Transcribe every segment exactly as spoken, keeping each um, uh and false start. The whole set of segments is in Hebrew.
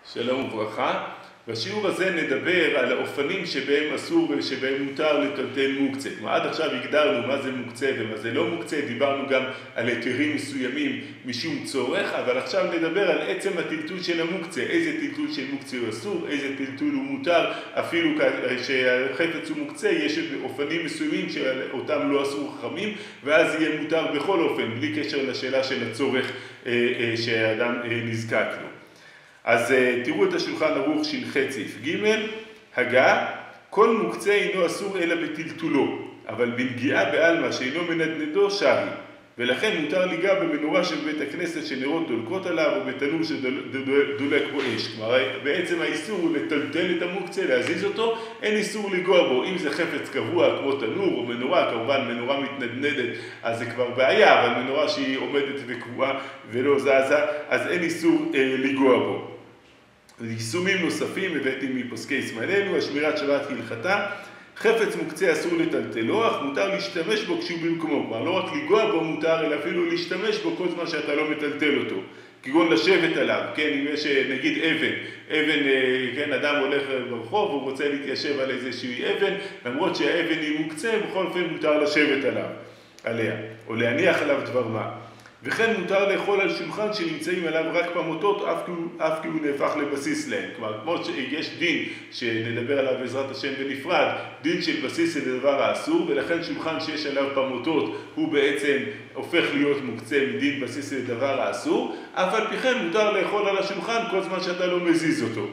שלום וברכה. בשיעור הזה נדבר על האופנים שבהם אסור ושבהם מותר לטלטל מוקצה. עד עכשיו הגדרנו מה זה מוקצה ומה זה לא מוקצה, דיברנו גם על היתרים מסוימים משום צורך, אבל עכשיו נדבר על עצם הטלטול של המוקצה, איזה טלטול של מוקצה הוא אסור, איזה טלטול הוא מותר, אפילו שהחפץ הוא מוקצה, יש אופנים מסוימים שאותם לא אסור חכמים, ואז יהיה מותר בכל אופן, בלי קשר לשאלה של הצורך שהאדם נזקק לו. אז תראו את השולחן ערוך ש"ח סעיף ג' הגה, כל מוקצה אינו אסור אלא בטלטולו, אבל בנגיעה בעלמא שאינו מנדנדו שרי, ולכן מותר ליגע במנורה של בית הכנסת שנרות דולקות עליו או בתנור שדולק בו אש. כלומר, בעצם האיסור הוא לטלטל את המוקצה, להזיז אותו, אין איסור ליגוע בו. אם זה חפץ קבוע כמו תנור או מנורה, כמובן מנורה מתנדנדת, אז זה כבר בעיה, אבל מנורה שהיא עומדת וקבועה ולא זזה, אז אין איסור אה, ליגוע בו. יישומים נוספים הבאתי מפוסקי שמאלנו, השמירת שבת כהלכתה, חפץ מוקצה אסור לטלטלו, אך מותר להשתמש בו כשהוא במקומו. כלומר, לא רק לגוע בו מותר, אלא אפילו להשתמש בו כל זמן שאתה לא מטלטל אותו. כגון לשבת עליו, כן, אם יש נגיד אבן, אבן, כן, אדם הולך ברחוב, הוא רוצה להתיישב על איזושהי אבן, למרות שהאבן היא מוקצה, בכל אופן מותר לשבת עליו, עליה, או להניח עליו דבר מה. וכן מותר לאכול על שולחן שנמצאים עליו רק פמוטות, אף כי הוא, אף כי הוא נהפך לבסיס להם. כלומר, כמו שיש דין שנדבר עליו בעזרת השם בנפרד, דין של בסיס זה דבר האסור, ולכן שולחן שיש עליו פמוטות הוא בעצם הופך להיות מוקצה מדין בסיס זה דבר האסור, אף על פי כן מותר לאכול על השולחן כל זמן שאתה לא מזיז אותו.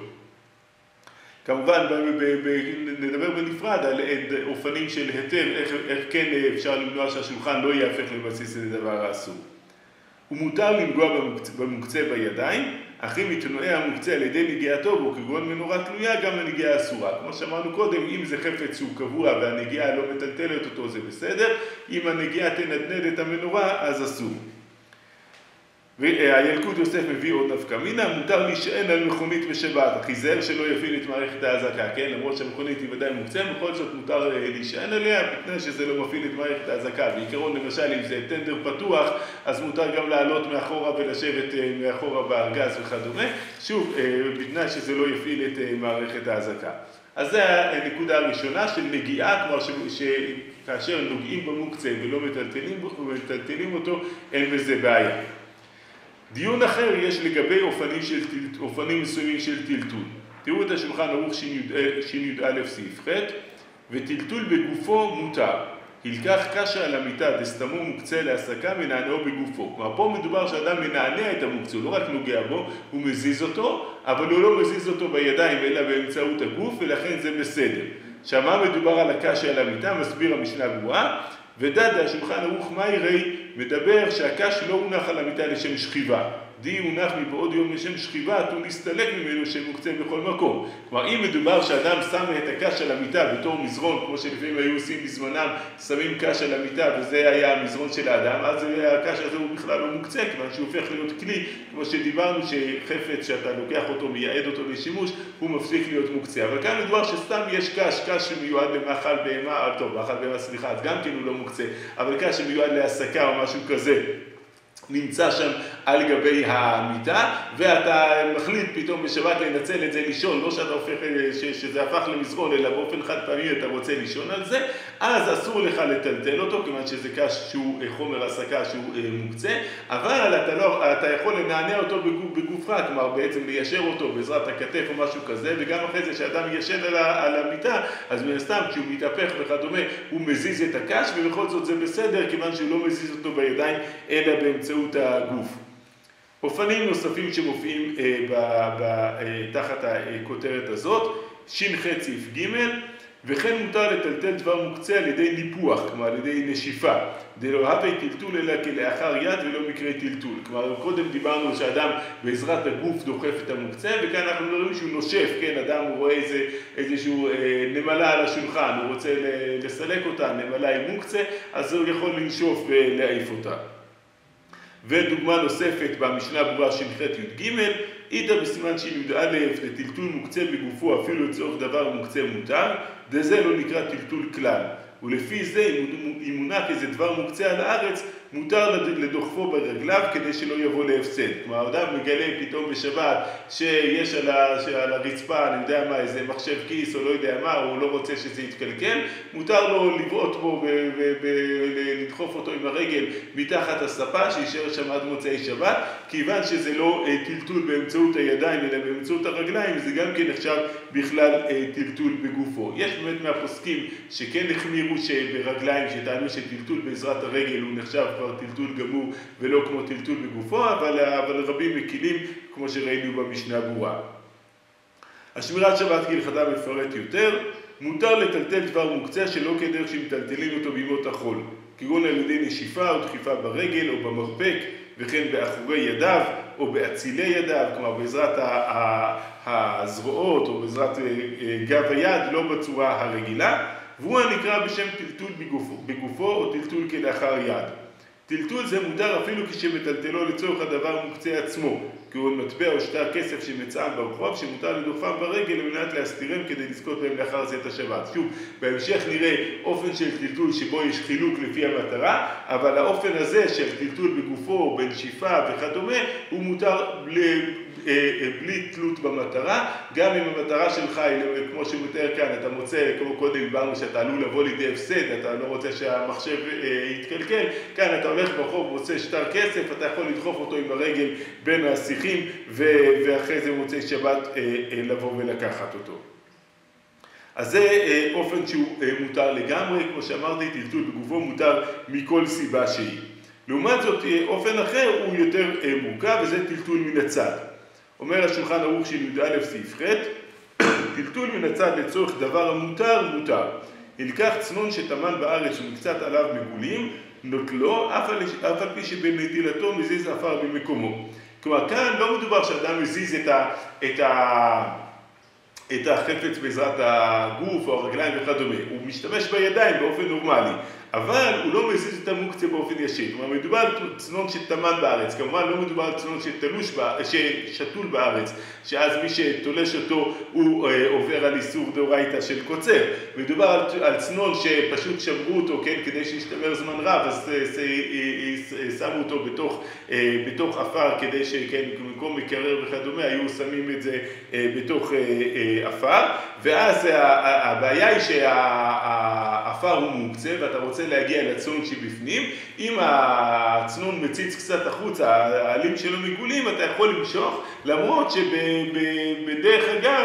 כמובן, נדבר בנפרד על אופנים של היתר, איך, איך כן אפשר למנוע שהשולחן לא יהפך לבסיס זה דבר האסור. ומותר לנגוע במוקצה בידיים, אך אם מתנועי המוקצה על ידי נגיעתו בו כגון מנורה תלויה, גם הנגיעה אסורה. כמו שאמרנו קודם, אם זה חפץ שהוא קבוע והנגיעה לא מטלטלת אותו, זה בסדר. אם הנגיעה תנדנד את המנורה, אז אסור. והילקוט יוסף מביא עוד נפקא מינה, מותר להישען על מכונית בשבת, אך ייזהר שלא יפעיל את מערכת ההזקה, כן? למרות שהמכונית היא ודאי מוקצה, בכל זאת מותר להישען עליה, בתנאי שזה לא מפעיל את מערכת ההזקה. בעיקרון, למשל, אם זה טנדר פתוח, אז מותר גם לעלות מאחורה ולשבת מאחורה בארגז וכדומה. שוב, בתנאי שזה לא יפעיל את מערכת ההזקה. אז זו הנקודה הראשונה של נגיעה, כלומר שכאשר נוגעים במוקצה ולא מטלטלים אותו, אין בזה בעיה. דיון אחר יש לגבי אופנים, של, אופנים מסוימים של טלטול. תראו את השולחן ערוך שי"א סעיף ח' וטלטול בגופו מותר. הלקח קשה על המיטה דסתמו מוקצה להסקה מנענעו בגופו. כלומר, פה מדובר שאדם מנענע את המוקצה, הוא לא רק נוגע בו, הוא מזיז אותו, אבל הוא לא מזיז אותו בידיים אלא באמצעות הגוף, ולכן זה בסדר. שמה מדובר על הקשה על המיטה, מסביר המשנה ברורה, ודד השולחן ערוך מאירי מדבר שהקש לא הונח על המיטה לשם שכיבה. די הונח מבעוד יום לשם שכיבה, הוא להסתלק ממנו שמוקצה בכל מקום. כלומר, אם מדובר שאדם שם את הקש על המיטה בתור מזרון, כמו שלפעמים היו עושים בזמנם, שמים קש על המיטה וזה היה המזרון של האדם, אז הקש הזה הוא בכלל לא מוקצה, כיוון שהוא הופך להיות כלי, כמו שדיברנו שחפץ שאתה לוקח אותו, מייעד אותו לשימוש, הוא מפסיק להיות מוקצה. אבל כאן מדובר שסתם יש קש, קש שמיועד למאכל בהמה, טוב, מאכל בהמה, סליחה, אז גם כן הוא לא מוקצה, אבל קש שמיועד להסקה או משהו כזה. נמצא שם על גבי המיטה, ואתה מחליט פתאום בשבת לנצל את זה לישון, לא שאתה הופך, שזה הפך למזרון, אלא באופן חד פעמי אתה רוצה לישון על זה, אז אסור לך לטלטל אותו, כיוון שזה קש שהוא חומר הסקה שהוא מוקצה, אבל אתה, לא, אתה יכול לנענע אותו בגוף, בגופך, כלומר בעצם ליישר אותו בעזרת הכתף או משהו כזה, וגם אחרי זה שאדם ישן על, על המיטה, אז מן הסתם כשהוא מתהפך וכדומה, הוא מזיז את הקש, ובכל זאת זה בסדר, כיוון שהוא לא מזיז אותו בידיים, אלא באמצעות הגוף. אופנים נוספים שמופיעים אה, ב, ב, אה, תחת הכותרת הזאת, ש"ח סעיף ג' וכן מותר לטלטל דבר מוקצה על ידי ניפוח, כלומר על ידי נשיפה. דלא הווי טלטול אלא כלאחר יד ולא מקרה טלטול. כלומר, קודם דיברנו שאדם בעזרת הגוף דוחף את המוקצה, וכאן אנחנו רואים שהוא נושף, כן, אדם הוא רואה איזה, איזשהו אה, נמלה על השולחן, הוא רוצה לסלק אותה, נמלה עם מוקצה, אז הוא יכול לנשוף ולהעיף אותה. ודוגמה נוספת במשנה ברורה ש"ח י"ג, איתה בסימן שי"א לטלטול מוקצה בגופו אפילו לצורך דבר מוקצה מותר, דזה לא נקרא טלטול כלל. ולפי זה, אם מונח איזה דבר מוקצה על הארץ, מותר לדוחפו ברגליו כדי שלא יבוא להפסד. כלומר, האדם מגלה פתאום בשבת שיש על, ה, על הרצפה, אני יודע מה, איזה מחשב כיס או לא יודע מה, הוא לא רוצה שזה יתקלקל, מותר לו לבעוט בו ולדחוף אותו עם הרגל מתחת הספה, שישאר שם עד מוצאי שבת, כיוון שזה לא טלטול באמצעות הידיים אלא באמצעות הרגליים, זה גם כן נחשב בכלל טלטול בגופו. יש באמת מהפוסקים שכן החמירו שברגליים, שטענו שטלטול בעזרת הרגל הוא נחשב כבר טלטול גמור ולא כמו טלטול בגופו, אבל, אבל רבים מקילים כמו שראינו במשנה ברורה. השמירת שבת כהלכתה מפרט יותר, מותר לטלטל דבר מוקצה שלא כדרך שמטלטלים אותו בימות החול, כגון על ידי נשיפה או דחיפה ברגל או במרפק, וכן באחורי ידיו או באצילי ידיו, כלומר בעזרת הזרועות או בעזרת גב היד, לא בצורה הרגילה, והוא הנקרא בשם טלטול בגופו, בגופו או טלטול כלאחר יד. טלטול זה מותר אפילו כשמטלטלו לצורך הדבר מוקצה עצמו, כגון מטבע או שטר כסף שמצאם ברחוב, שמותר לדוחפם ברגל על מנת להסתירם כדי לזכות בהם לאחר צאת השבת. שוב, בהמשך נראה אופן של טלטול שבו יש חילוק לפי המטרה, אבל האופן הזה של טלטול בגופו, בנשיפה וכדומה, הוא מותר בלי תלות במטרה, גם אם המטרה שלך היא, כמו שמתאר כאן, אתה מוצא, כמו קודם דיברנו שאתה עלול לבוא לידי הפסד, אתה לא רוצה שהמחשב יתקלקל, כאן אתה הולך ברחוב, מוצא שטר כסף, אתה יכול לדחוף אותו עם הרגל בין השיחים, ואחרי זה מוצא שבת לבוא ולקחת אותו. אז זה אופן שהוא מותר לגמרי, כמו שאמרתי, טלטול בגופו מותר מכל סיבה שהיא. לעומת זאת, אופן אחר הוא יותר מורכב, וזה טלטול מן הצד. אומר השולחן ערוך של י"א סעיף ח', טלטול מן הצד לצורך דבר המותר, מותר. נלקח צנון שטמן בארץ ומקצת עליו מגולים, נוטלו, אף על, אף על פי שבנטילתו מזיז עפר במקומו. כלומר, כאן לא מדובר שאדם מזיז את, ה, את, ה, את החפץ בעזרת הגוף או הרגליים וכדומה. הוא משתמש בידיים באופן נורמלי. אבל הוא לא מזיז את המוקצה באופן ישיר. כלומר, מדובר על צנון שטמן בארץ. כמובן, לא מדובר על צנון שתלוש, ששתול בארץ, שאז מי שתולש אותו הוא אה, עובר על איסור דאורייתא של קוצר. מדובר על, על צנון שפשוט שמרו אותו, כן, כדי שישתמר זמן רב, אז אה, אה, שמו אותו בתוך, אה, בתוך אפר, כדי שכן, במקום מקרר וכדומה, היו שמים את זה אה, בתוך אה, אה, אפר. ואז אה, הבעיה היא שהאפר הוא מוקצה, ואתה רוצה להגיע לצנון שבפנים, אם הצנון מציץ קצת החוצה, העלים שלו מגולים, אתה יכול למשוך, למרות שבדרך אגב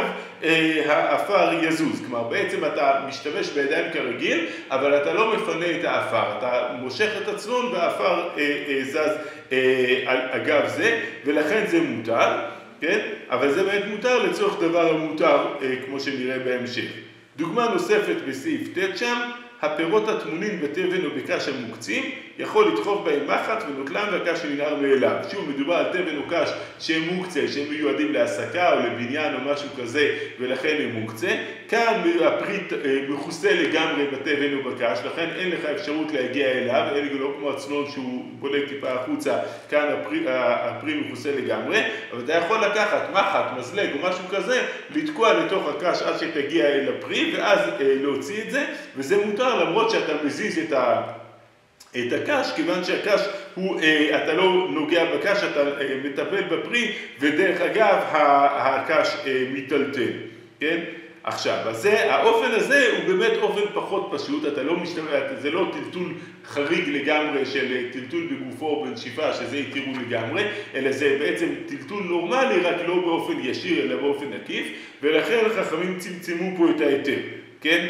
האפר יזוז. כלומר, בעצם אתה משתמש בידיים כרגיל, אבל אתה לא מפנה את האפר. אתה מושך את הצנון והאפר זז על אגב זה, ולכן זה מותר, כן? אבל זה באמת מותר לצורך דבר המותר, כמו שנראה בהמשך. דוגמה נוספת בסעיף ט' שם, הפירות הטמונים בתבן או בקש המוקצים, יכול לדחוף בהם מחט ונוטלם והקש ננער מאליו. שוב, מדובר על תבן או קש שהם מוקצה, שהם מיועדים להעסקה או לבניין או משהו כזה, ולכן הם מוקצה. כאן הפריט מכוסה לגמרי בתבן או בקש, לכן אין לך אפשרות להגיע אליו, אין לא כמו הצנון שהוא בולט טיפה החוצה, כאן הפרי, הפרי מכוסה לגמרי, אבל אתה יכול לקחת מחט, מזלג או משהו כזה, לתקוע לתוך הקש עד שתגיע אל הפרי, ואז להוציא את זה, וזה מותר למרות שאתה מזיז את ה... את הקש, כיוון שהקש הוא, אתה לא נוגע בקש, אתה מטפל בפרי, ודרך אגב הקש מיטלטל, כן? עכשיו, אז זה, האופן הזה הוא באמת אופן פחות פשוט, אתה לא משתמש, זה לא טלטול חריג לגמרי של טלטול בגופו או בנשיפה, שזה יתירו לגמרי, אלא זה בעצם טלטול נורמלי, רק לא באופן ישיר, אלא באופן עקיף, ולכן חכמים צמצמו פה את ההיתר, כן?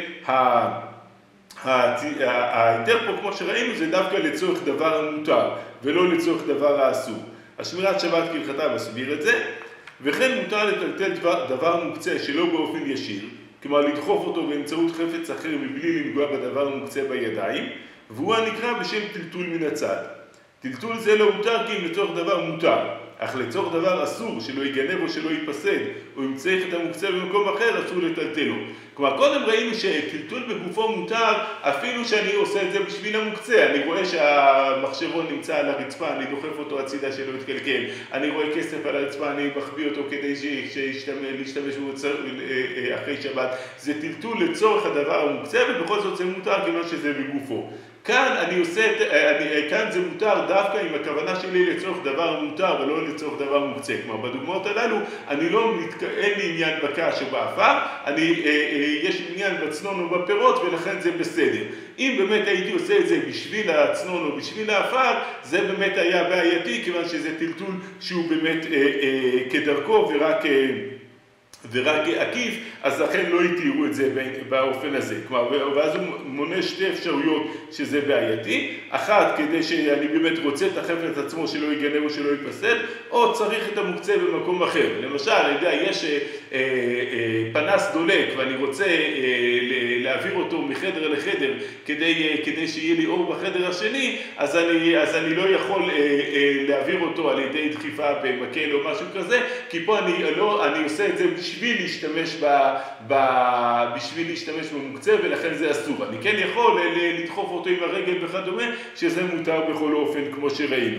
ההיתר פה, כמו שראינו, זה דווקא לצורך דבר המותר, ולא לצורך דבר האסור. השמירת שבת כהלכתה מסביר את זה, וכן מותר לטלטל דבר, דבר מוקצה שלא באופן ישיר, כלומר לדחוף אותו באמצעות חפץ אחר מבלי לנגוע בדבר מוקצה בידיים, והוא הנקרא בשם טלטול מן הצד. טלטול זה לא מותר כי אם לצורך דבר מותר, אך לצורך דבר אסור, שלא ייגנב או שלא ייפסד, או אם צריך את המוקצה במקום אחר, אסור לטלטלו. כלומר, קודם ראינו שטלטול בגופו מותר, אפילו שאני עושה את זה בשביל המוקצה. אני רואה שהמחשבון נמצא על הרצפה, אני דוחף אותו הצידה שלא יתקלקל. אני רואה כסף על הרצפה, אני מחביא אותו כדי להשתמש בו אחרי שבת. זה טלטול לצורך הדבר המוקצה, ובכל זאת זה מותר כיוון שזה בגופו. כאן אני עושה, אני, כאן זה מותר דווקא עם הכוונה שלי לצורך דבר מותר ולא לצורך דבר מוקצה. כלומר, בדוגמאות הללו, אני לא, אין לי עניין בקש או באפר, אני, יש עניין בצנון או בפירות ולכן זה בסדר. אם באמת הייתי עושה את זה בשביל הצנון או בשביל האפר, זה באמת היה בעייתי, כיוון שזה טלטול שהוא באמת אה, אה, כדרכו ורק... אה, ורק עקיף, אז לכן לא יתירו את זה באופן הזה. כלומר, ואז הוא מונה שתי אפשרויות שזה בעייתי. אחת, כדי שאני באמת רוצה את החפץ עצמו שלא ייגנב או שלא ייפסד, או צריך את המוקצה במקום אחר. למשל, אני יודע, יש אה, אה, פנס דולק ואני רוצה אה, להעביר אותו מחדר לחדר כדי, אה, כדי שיהיה לי אור בחדר השני, אז אני, אז אני לא יכול אה, אה, להעביר אותו על ידי דחיפה במקל או משהו כזה, כי פה אני, לא, אני עושה את זה בשביל להשתמש ב, ב, בשביל להשתמש במוקצה, ולכן זה אסור. אני כן יכול לדחוף אותו עם הרגל וכדומה, שזה מותר בכל אופן כמו שראינו.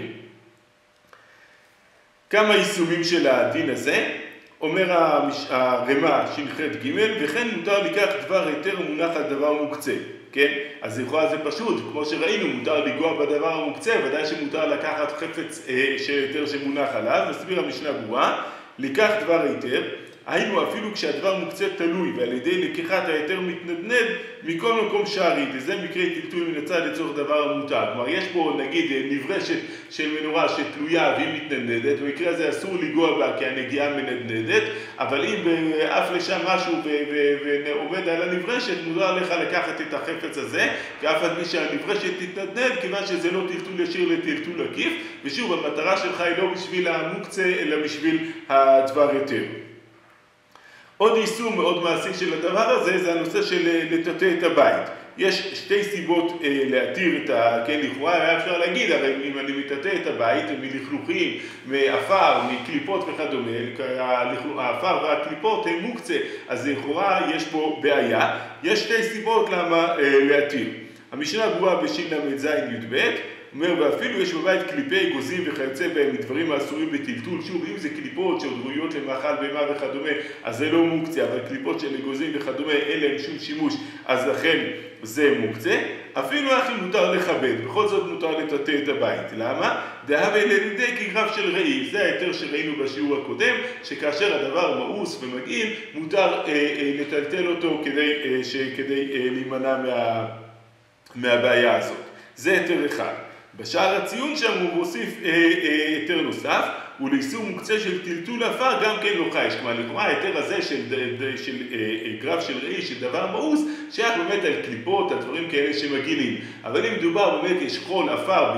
כמה יישומים של הדין הזה, אומר הרמ"א ש"ח ג' וכן מותר לקח דבר היתר מונח על דבר מוקצה. כן? אז לכאורה זה פשוט, כמו שראינו, מותר לגוע בדבר המוקצה, ודאי שמותר לקחת חפץ אה, של היתר שמונח עליו. מסביר המשנה ברורה, לקח דבר היתר, היינו אפילו כשהדבר מוקצה תלוי ועל ידי לקיחת היתר מתנדנד מכל מקום שערי, וזה מקרה טלטול מן הצד לצורך דבר המותר. כלומר, יש פה נגיד נברשת של מנורה שתלויה והיא מתנדנדת, במקרה הזה אסור לגוע בה כי הנגיעה מנדנדת, אבל אם עף לשם משהו ועומד על הנברשת, מותר לך לקחת את החפץ הזה, כי אף עד מי שהנברשת תתנדנד, כיוון שזה לא טלטול ישיר לטלטול עקיף, ושוב, המטרה שלך היא לא בשביל המוקצה, אלא בשביל הדבר היתר. עוד יישום מאוד מעשי של הדבר הזה, זה הנושא של לטאטא את הבית. יש שתי סיבות אה, להתיר את ה... כן, לכאורה היה אפשר להגיד, הרי אם אני מטאטא את הבית מלכלוכים, מעפר, מקליפות וכדומה, העפר והקליפות הם מוקצה, אז לכאורה יש פה בעיה. יש שתי סיבות למה אה, להתיר. המשנה ברורה בש"ל"ז י"ב, אומר, ואפילו יש בבית קליפי גוזים וכיוצא בהם מדברים האסורים בטלטול. שוב, אם זה קליפות שעוד ראויות למאכל בהמה וכדומה, אז זה לא מוקצה, אבל קליפות של גוזים וכדומה, אין להם שום שימוש, אז לכן זה מוקצה. אפילו אחי מותר לכבד, בכל זאת מותר לטאטא את הבית. למה? דהווה לידי כגרף של ראי. זה ההיתר שראינו בשיעור הקודם, שכאשר הדבר מאוס ומגעיל, מותר אה, אה, לטלטל אותו כדי, אה, ש, כדי אה, להימנע מה, מהבעיה הזאת. זה היתר אחד. בשער הציון שם הוא מוסיף היתר נוסף, ולאיסור מוקצה של טלטול עפר גם כן לא חייש. כלומר, לכאורה ההיתר הזה של, של גרף של ראי, של דבר מאוס, שייך באמת על קליפות, על דברים כאלה שמגילים. אבל אם מדובר באמת יש חול עפר,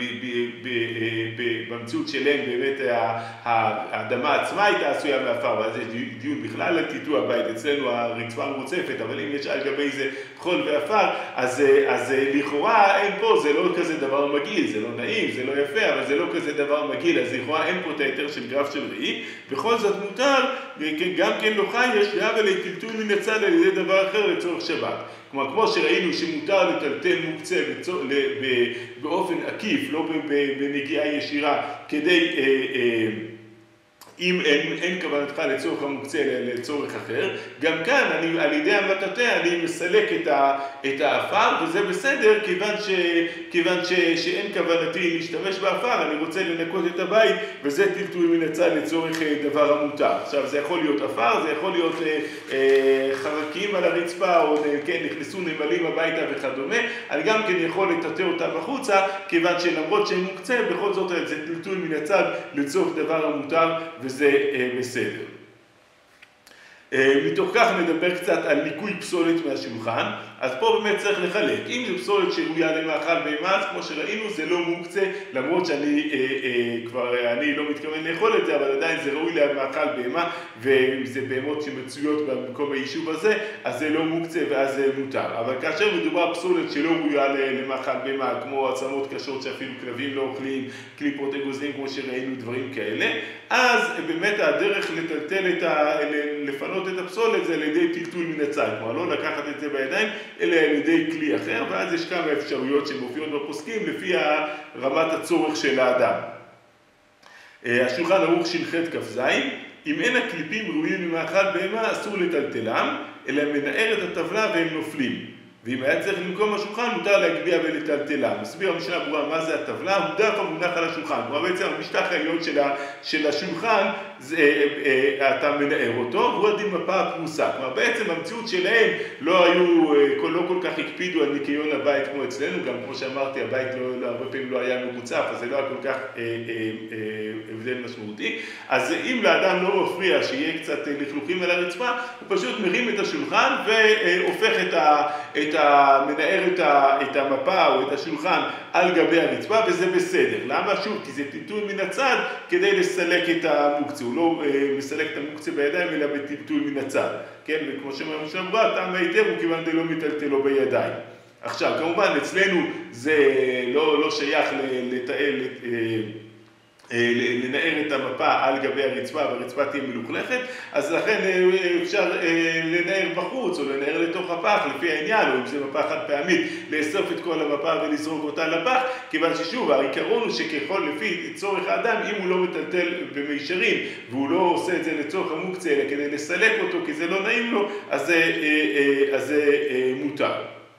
במציאות שלהם באמת האדמה עצמה הייתה עשויה מעפר, ואז יש דיון בכלל על טאטוא הבית. אצלנו הרצפה מוצפת, אבל אם יש על גבי זה חול ועפר, אז, אז לכאורה אין פה, זה לא כזה דבר מגעיל, זה לא נעים, זה לא יפה, אבל זה לא כזה דבר מגעיל, אז לכאורה אין פה את ההיתר של גרף של ראי. בכל זאת מותר, גם כן לא חייש, להווה לטלטול מן הצד על ידי דבר אחר לצורך שבת. כלומר, כמו שראינו שמותר לטלטל מוקצה בצור, באופן עקיף, לא בנגיעה ישירה, כדי... אה, אה, אם אין, אין כוונתך לצורך המוקצה לצורך אחר, גם כאן אני, על ידי המטאטא אני מסלק את, ה, את האפר, וזה בסדר, כיוון, ש, כיוון ש, שאין כוונתי להשתמש באפר, אני רוצה לנקות את הבית, וזה טלטול מן הצד לצורך דבר המותר. עכשיו, זה יכול להיות אפר, זה יכול להיות אה, אה, חרקים על הרצפה, או כן, נכנסו נמלים הביתה וכדומה, אני גם כן יכול לטאטא אותם החוצה, כיוון שלמרות שהם מוקצה, בכל זאת זה טלטול מן הצד לצורך דבר המותר, וזה אה, בסדר. אה, מתוך כך נדבר קצת על ניקוי פסולת מהשולחן. אז פה באמת צריך לחלק. אם זו פסולת שראויה למאכל בהמה, אז כמו שראינו זה לא מוקצה, למרות שאני אה, אה, כבר, אני לא מתכוון לאכול את זה, אבל עדיין זה ראוי למאכל בהמה, ואם זה בהמות שמצויות במקום היישוב הזה, אז זה לא מוקצה ואז זה מותר. אבל כאשר מדובר פסולת שלא ראויה למאכל בהמה, כמו עצמות קשות שאפילו כלבים לא אוכלים, קליפות אגוזים כמו שראינו, דברים כאלה, אז באמת הדרך לטלטל את ה... לפנות את הפסולת זה על ידי טלטול מן הצד, כלומר לא לקחת את זה בידיים, אלא על ידי כלי אחר, ואז יש כמה אפשרויות שמופיעות בפוסקים לפי רמת הצורך של האדם. השולחן ערוך ש"ח כ"ז, אם אין הקליפים ראויים למאכל בהמה אסור לטלטלם, אלא מנער את הטבלה והם נופלים. ואם היה צריך למקום השולחן, מותר להגביה ולטלטלה. מסביר המשנה ברורה מה זה הטבלה, הוא דף המונח על השולחן. כלומר בעצם המשטח העליון של, ה, של השולחן, זה, אה, אה, אתה מנער אותו, והוא הדין מפה הפרוסה. כלומר בעצם המציאות שלהם לא היו, אה, לא כל כך הקפידו על ניקיון הבית כמו אצלנו, גם כמו שאמרתי, הבית לא, לא, הרבה פעמים לא היה מרוצף, אז זה לא היה כל כך אה, אה, אה, הבדל משמעותי. אז אם לאדם לא מפריע שיהיה קצת לכלוכים על הרצפה, הוא פשוט מרים את השולחן והופך את ה... את ה... מנער את, ה... את המפה או את השולחן על גבי הרצפה, וזה בסדר. למה? שוב, כי זה טלטול מן הצד כדי לסלק את המוקצה. הוא לא אה, מסלק את המוקצה בידיים, אלא בטלטול מן הצד. כן, וכמו שאומרים שאמרה, טעם ההיתר הוא כיוון דלא מטלטלו בידיים. עכשיו, כמובן, אצלנו זה לא, לא שייך לתאל... לנער את המפה על גבי הרצפה, והרצפה תהיה מלוכלכת, אז לכן אפשר לנער בחוץ או לנער לתוך הפח, לפי העניין, או אם זה מפה חד פעמית, לאסוף את כל המפה ולזרוק אותה לפח, כיוון ששוב, העיקרון הוא שככל לפי צורך האדם, אם הוא לא מטלטל במישרין, והוא לא עושה את זה לצורך המוקצה, אלא כדי לסלק אותו, כי זה לא נעים לו, אז זה, אז זה מותר.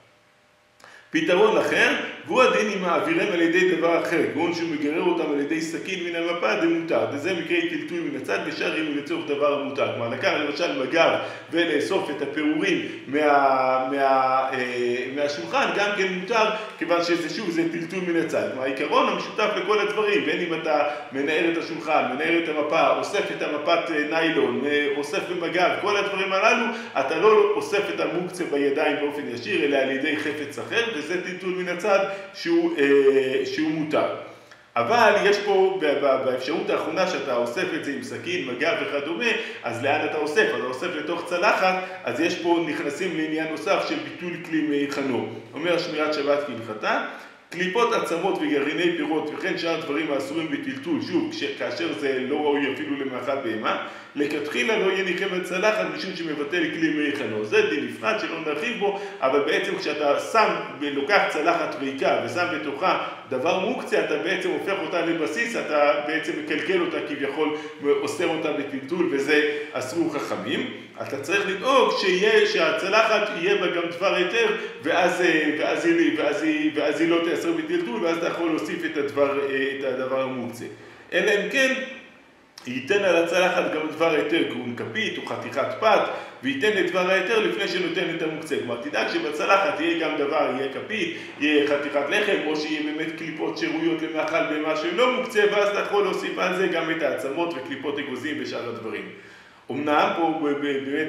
פתרון אחר, והוא הדין אם מעבירם על ידי דבר אחר, כגון שהוא מגרר אותם על ידי סכין מן המפה, זה מותר. וזה מקרה טלטול מן הצד, ושאר אם הוא לצורך דבר המותר. כלומר, לקח למשל מגב ולאסוף את הפירורים מה, מה, מהשולחן, גם כן מותר, כיוון שזה שוב, זה טלטול מן הצד. כלומר, העיקרון המשותף לכל הדברים, בין אם אתה מנער את השולחן, מנער את המפה, אוסף את המפת ניילון, אוסף במגב, כל הדברים הללו, אתה לא אוסף את המוקצה בידיים באופן ישיר, אלא על ידי חפץ אחר, וזה טלטול מן הצד שהוא, אה, שהוא מותר. אבל יש פה באפשרות האחרונה שאתה אוסף את זה עם סכין, מגב וכדומה, אז לאן אתה אוסף? אתה אוסף לתוך צלחת, אז יש פה נכנסים לעניין נוסף של ביטול כלי מי חנור. אומר שמירת שבת כהלכתה, קליפות עצמות וגרעיני פירות וכן שאר דברים האסורים בטלטול, שוב, כאשר זה לא ראוי אפילו למאכל בהמה, לכתחילה לא יהיה ניחם על צלחת משום שמבטל כלי מי חנור. זה דין נפרד שלא נרחיב בו, אבל בעצם כשאתה שם ולוקח צלחת ריקה ושם בתוכה דבר מוקצה, אתה בעצם הופך אותה לבסיס, אתה בעצם מקלקל אותה כביכול ואוסר אותה בטלטול, וזה אסרו חכמים. אתה צריך לדאוג שיהיה, שהצלחת יהיה בה גם דבר היתר, ואז, ואז, ואז, ואז היא לא תאסר בטלטול, ואז אתה יכול להוסיף את הדבר, את הדבר המוקצה. אלא אם כן, ייתן על הצלחת גם דבר היתר, קרון כפית או חתיכת פת, וייתן את דבר היתר לפני שנותן את המוקצה. כלומר, תדאג שבצלחת יהיה גם דבר, יהיה כפית, יהיה חתיכת לחם, או שיהיה באמת קליפות שירויות למאכל במה שלא מוקצה, ואז אתה יכול להוסיף על זה גם את העצמות וקליפות אגוזים ושאר הדברים. אמנם פה באמת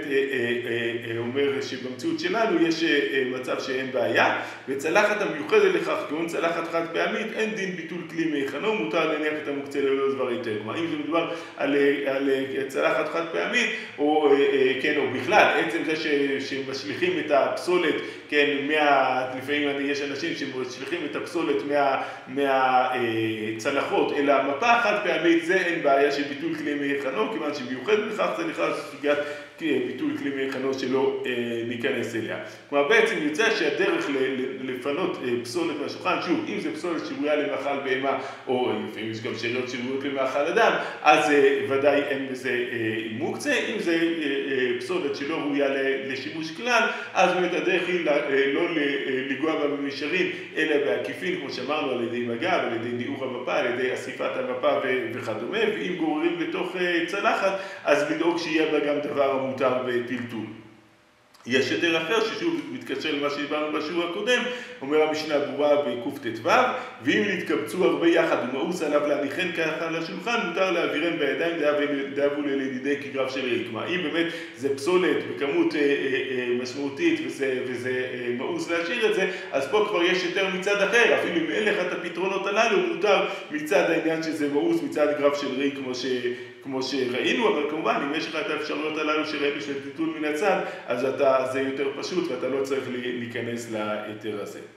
אומר שבמציאות שלנו יש מצב שאין בעיה, וצלחת המיוחדת לכך, כגון צלחת חד פעמית, אין דין ביטול כלי מי חנור, מותר להניח את המוקצה ללא דבר היתר. כלומר, אם זה מדובר על, על צלחת חד פעמית, או, כן, או בכלל, עצם זה שמשליכים את הפסולת, כן, מה, לפעמים יש אנשים שמשליכים את הפסולת מה, מהצלחות, אלא מפה חד פעמית, זה אין בעיה של ביטול כלי מי חנור, כיוון שמיוחד בכך זה נכנס סוגיית ביטול כלי מי חנור שלא אה, ניכנס אליה. כלומר, בעצם יוצא שהדרך לפנות אה, פסולת מהשולחן, שוב, אם זה פסולת שראויה למאכל בהמה, או לפעמים יש גם שאריות שראויות למאכל אדם, אז אה, ודאי אין בזה אה, מוקצה. אם זה אה, אה, פסולת שלא ראויה לשימוש כלל, אז באמת הדרך היא אה, לא לגוע בה במישרין, אלא בעקיפין, כמו שאמרנו, על ידי מגב, על ידי ניעור המפה, על ידי אסיפת המפה וכדומה, ואם גוררים לתוך אה, צלחת, אז לדאוג שיהיה בה גם דבר המותר בטלטול. יש יותר אחר ששוב מתקשר למה שדיברנו בשיעור הקודם, אומר המשנה ברורה בקט"ו, ואם נתקבצו הרבה יחד ומאוס עליו להניחן ככה על השולחן, מותר להעבירן בידיים דאבו ללידי כגרב של ריק. כלומר, אם באמת זה פסולת בכמות אה, אה, משמעותית וזה, וזה אה, מאוס להשאיר את זה, אז פה כבר יש יותר מצד אחר, אפילו אם אין לך את הפתרונות הללו, מותר מצד העניין שזה מאוס, מצד גרב של ריק כמו ש... כמו שראינו, אבל כמובן, אם יש לך את האפשרויות הללו שראינו של טלטול מן הצד, אז אתה, זה יותר פשוט ואתה לא צריך להיכנס להיתר הזה.